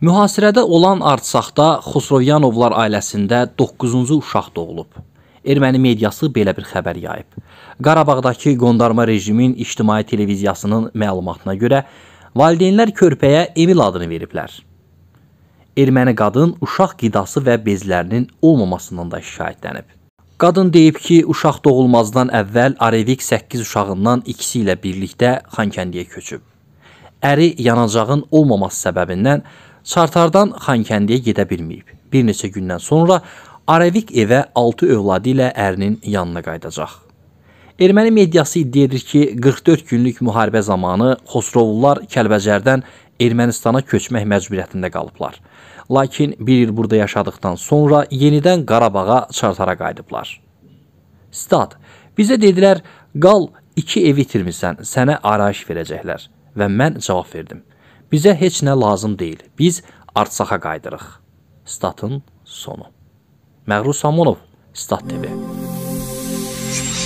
Mühasirədə olan Artsaxda Xosrovyanovlar ailəsində 9-cu uşaq doğulub. Erməni mediası belə bir xəbər yayıb. Qarabağdakı qondarma rejimin ictimai televiziyasının məlumatına görə valideynlər körpəyə Emil adını veriblər. Erməni qadın uşaq qidası və bezlərinin olmamasından da şikayətlənib. Qadın deyib ki, uşaq doğulmazdan əvvəl Arevik 8 uşağından ikisi ilə birlikdə Xankəndiyə köçüb. Əri yanacağın olmaması səbəbindən Çartardan Xankəndiyə gedə bilməyib. Bir neçə gündən sonra Arevik evə 6 övladı ilə ərinin yanına qayıdacaq. Erməni mediası iddia edir ki, 44 günlük müharibə zamanı Xosrovlular Kəlbəcərdən Ermənistana köçmək məcburiyyətində qalıblar. Lakin bir il burada yaşadıktan sonra yenidən Qarabağa, Çartara qayıdıblar. Stat, bizə dedilər, qal 2 ev itirmirsən, sənə arayış verəcəklər. Və mən cavab verdim. Bizə heç nə lazım deyil. Biz Artsaxa qaydırıq. Statın sonu. Məğrur Samonov, Stat TV.